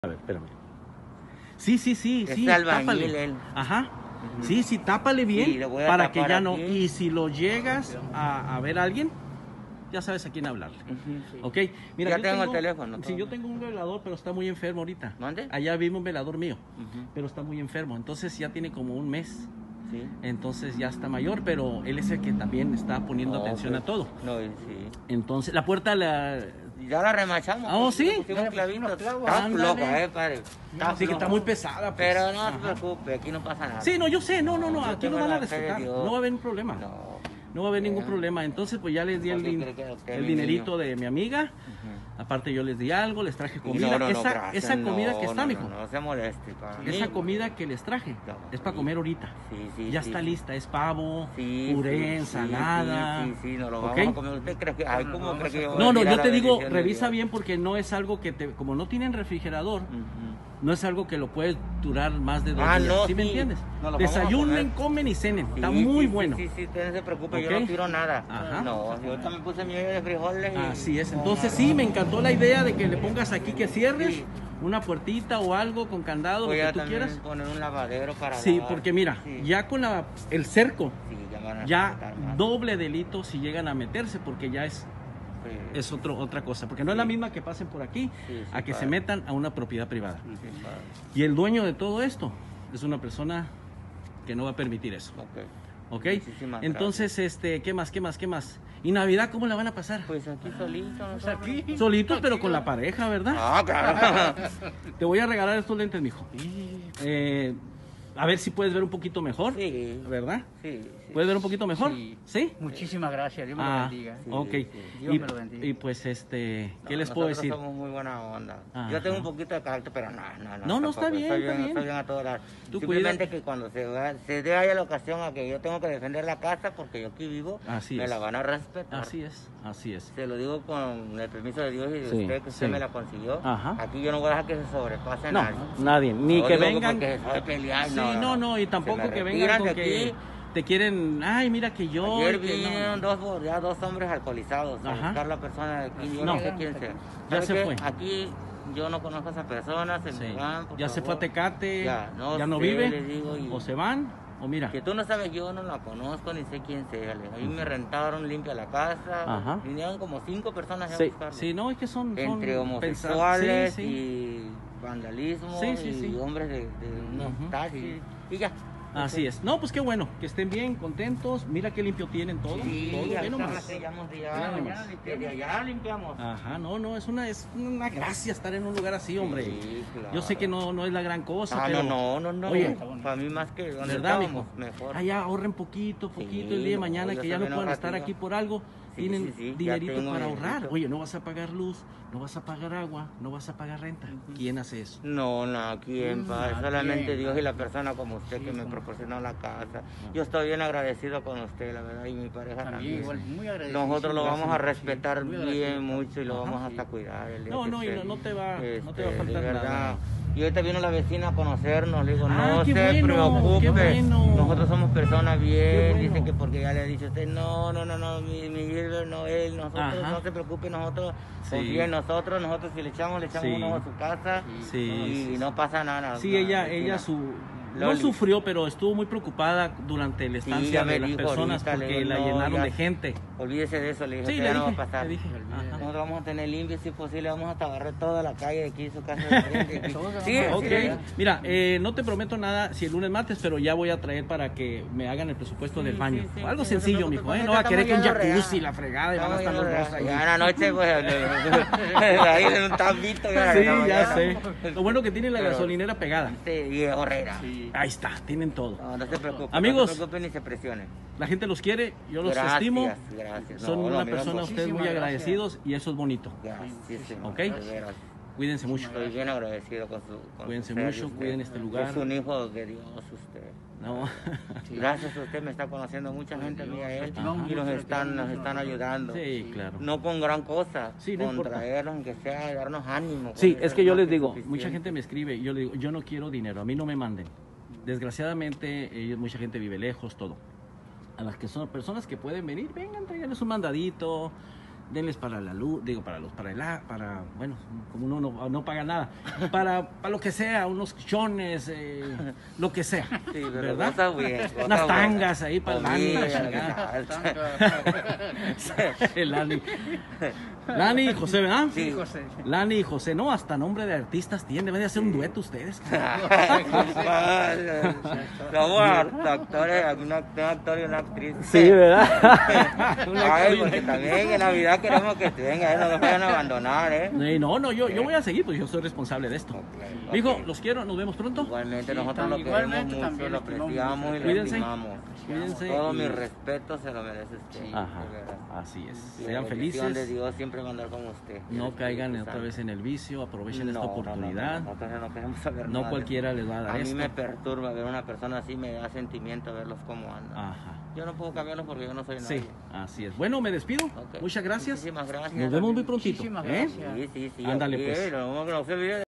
A ver, espérame. Sí, Es albañil tápale. él. Ajá. Sí, tápale bien Sí, le voy a para que tapar ya no. aquí. Y si lo llegas a ver a alguien, ya sabes a quién hablarle. Ujú. ¿Ok? Mira, Ya yo tengo el teléfono, Sí, todo. yo tengo un velador, pero está muy enfermo ahorita. ¿Mande? Allá vive un velador mío, Ujú. pero está muy enfermo. Entonces ya tiene como un mes. Sí. Entonces ya está mayor, pero él es el que también está poniendo No, atención pues, a todo. No, sí. Entonces, la puerta la. Ya la remachamos. Ah, ¿oh, sí? Le pusimos clavitos. Está Ándale. floja, padre. Sí, que está muy pesada. Pues. Pero no se Ajá. preocupe, aquí no pasa nada. Sí, no, yo sé, no, Yo aquí tengo lo van a la fe de respetar, Dios. no va a haber un problema, no va a haber ningún problema. Entonces, pues ya les di ¿Por qué cree que adopté a el mi dinerito niño? de mi amiga, Ujú. aparte yo les di algo, les traje Y comida, gracias, esa comida que está, no, mijo, no se moleste. Para mí. esa comida que les traje, No, es para sí. comer ahorita, Sí, ya sí, está sí. lista, es pavo, Sí, puré, sí, ensalada, sí, no lo vamos ¿ok? a comer. ¿Usted cree que, ay, cómo cree que yo voy a No, tirar yo la te digo, bendición de revisa Dios? bien porque no es algo que como no tienen refrigerador, Ujú. no es algo que lo puedes durar más de 2 Ah, días, no, ¿sí me sí. entiendes? Nos lo vamos a Desayunen, comer. comen y cenen, está Sí, muy sí, bueno. Sí, usted no se preocupe, ¿Ok? yo no tiro nada. Ajá. No, yo ahorita me puse mi olla de frijoles. Así es, entonces sí, me encantó la idea de que le pongas aquí que cierres Sí. una puertita o algo con candado, Voy lo a que tú también quieras. poner un lavadero para Sí, lavar. porque mira, Sí. ya con el cerco, Sí, ya van a ya respetar más. doble delito si llegan a meterse, porque ya Sí. es otra cosa, porque no es la misma que pasen por aquí Sí, a que se padre. metan a una propiedad privada. Sí, padre. Y el dueño de todo esto es una persona que no va a permitir eso, Ok. ¿ok? Muchísimas Entonces, ¿qué más? ¿Y Navidad cómo la van a pasar? Pues aquí solito. nosotros. Solitos, pero con la pareja, ¿verdad? Ah, claro. Te voy a regalar estos lentes, mijo. A ver si puedes ver un poquito mejor, Sí. ¿verdad? Sí. ¿Puedes ver un poquito mejor? Sí. ¿Sí? Muchísimas gracias, Dios me lo bendiga. sí. Ok. Dios me lo bendiga. Y pues, ¿qué No, les puedo nosotros decir? somos muy buena onda. Ajá. Yo tengo un poquito de carácter, pero no. No, está tampoco. bien, Estoy está bien. Estoy bien a todas las. Tú Simplemente cuida. que cuando se dé haya la ocasión a que yo tengo que defender la casa, porque yo aquí vivo, Así me es. la van a respetar. Así es. Se lo digo con el permiso de Dios y de Sí, usted, que usted sí. me la consiguió. Ajá. Aquí yo no voy a dejar que se sobrepase No, nadie. nadie. Ni No que digo vengan. porque se sabe pelear, Sí, no. y Se tampoco me que vengan retiran con de que aquí. te quieren. Ay, mira que yo. Ayer y que no. vinieron dos hombres alcoholizados a Ajá. buscar la persona de aquí. Yo No. no sé quién sea. Ya ¿Sabe se qué? fue. Aquí yo no conozco a esa persona, se Sí. me van, por Ya se fue a favor. Tecate, Ya no no sé, vive, le digo, y- o se van, o mira. Que tú no sabes, yo no la conozco ni sé quién sea. Le digo. Ahí me rentaron limpia la casa. Ajá. Vinieron como 5 personas a Sí, buscarlo. sí, no, es que son Entre pensar- homosexuales sí. y vandalismo Sí, y hombres de unos Ujú. taxis. Y ya. Así es. No, pues qué bueno, que estén bien, contentos. Mira qué limpio tienen todo. Sí, todo, ve ahorita nomás. la sellamos de Ve allá, nomás. desde allá limpiamos. Ajá, no, es una gracia estar en un lugar así, hombre. Sí, claro. Yo sé que no es la gran cosa, Ah, pero no. Oye, para mí más que donde ¿verdad, estábamos, mijo? mejor. Allá ahorren poquito, Sí, el día de mañana yo que ya soy no bien puedan estar ahorrativo. aquí por algo, Sí, tienen sí, ya dinerito tengo para mi ahorrar. dinerito. Oye, no vas a pagar luz, no vas a pagar agua, no vas a pagar renta. ¿Quién hace eso? No, ¿quién, padre? nadie. Solamente Dios y la persona como usted que me proporcionó la casa. Yo estoy bien agradecido con usted, la verdad, y mi pareja También, también. igual, muy agradecido. Nosotros lo vamos a Gracias, respetar sí, muy bien agradecido. mucho y lo Ajá. vamos hasta cuidar. El día No, que no, y esté. no te va a De faltar verdad. nada. Y ahorita vino la vecina a conocernos, le digo, Ah, no qué se bueno, preocupe, qué bueno. nosotros somos personas bien, Qué bueno. dicen que porque ya le he dicho a usted, no, mi Gilbert, no él, nosotros, Ajá. no se preocupe, nosotros Sí. confía en nosotros si le echamos Sí. un ojo a su casa Sí. y no pasa nada. Sí, la ella vecina. no Loli. sufrió, pero estuvo muy preocupada durante la estancia ya me de las dijo personas ahorita, le porque digo, la no, llenaron ya- de gente. Olvídese de eso, le dije, Sí, "Usted le ya no va dije, a pasar. le dije. Ajá. Nosotros vamos a tener limpio, si es posible, vamos hasta barrer toda la calle de aquí, su casa de frente. Sí, Ok, sí. mira, no te prometo nada si el lunes martes, pero ya voy a traer para que me hagan el presupuesto del baño. Sí, O algo sí, no se sencillo, preocupe, mijo, con no va a esto querer que un estamos ya jacuzzi, no la fregada, y van a estar Estamos los ya dos ahí. Ya en la noche, pues, ahí en un tambito. Sí, ya sé. Lo bueno que tiene la Pero- gasolinera pegada. Sí, y Herrera. Ahí está, tienen todo. No se preocupe. Amigos. No se preocupe ni se presione. La gente los quiere, yo los Gracias, estimo. gracias. Son No, una mira, persona, ustedes muy muchísimas agradecidos y eso es bonito. Gracias. Ok. De veras. Cuídense mucho. Estoy bien agradecido con Cuídense usted, mucho, usted. cuiden este lugar. Es un hijo de Dios usted. No. Gracias a usted me está conociendo mucha gente mía él Ajá. y nos están ayudando. Sí, claro. No con gran cosa, Sí, no con importa. traernos, aunque sea, darnos ánimo. Sí, con es eso que yo más les digo, suficiente. mucha gente me escribe y yo le digo, yo no quiero dinero, a mí no me manden. Desgraciadamente, mucha gente vive lejos, todo. A las que son personas que pueden venir, vengan, tráiganles un mandadito, denles para la luz, digo, para bueno, como uno no paga nada, para lo que sea, unos chones, lo que sea, Sí, pero ¿verdad? goza bien, goza Unas bien. tangas ahí para el Comida, Lani y José, ¿verdad? Sí, José. Lani y José, no, hasta nombre de artistas tienen, deben de hacer un dueto ustedes. Somos actores, un actor y una actriz. Sí, ¿verdad? Ay, porque también en Navidad queremos que vengan, no nos vayan a abandonar, No, yo voy a seguir, pues yo soy responsable de esto. Ok. Hijo, los quiero, nos vemos pronto. Igualmente, Sí, nosotros lo queremos igualmente mucho, también lo lo estimamos apreciamos y mucho. lo Cuídense. estimamos. Cuídense Todo y- mi respeto se lo merece usted. Sí. Ajá, de verdad. así es. Y la Sean bendición de felices, Dios siempre va a andar con usted. no caigan Espíritu otra Santo. vez en el vicio, aprovechen esta No, oportunidad. nosotros no queremos saber No nada de cualquiera eso. les va a dar A mí esto. me perturba ver a una persona así, me da sentimiento verlos cómo andan. Ajá. Yo no puedo cambiarlos porque yo no soy nadie. Sí, así es. Bueno, me despido. Ok. Muchas gracias. Muchísimas gracias. Nos vemos muy prontito. Muchísimas ¿eh? gracias. Sí, Ándale, pues. No se olvide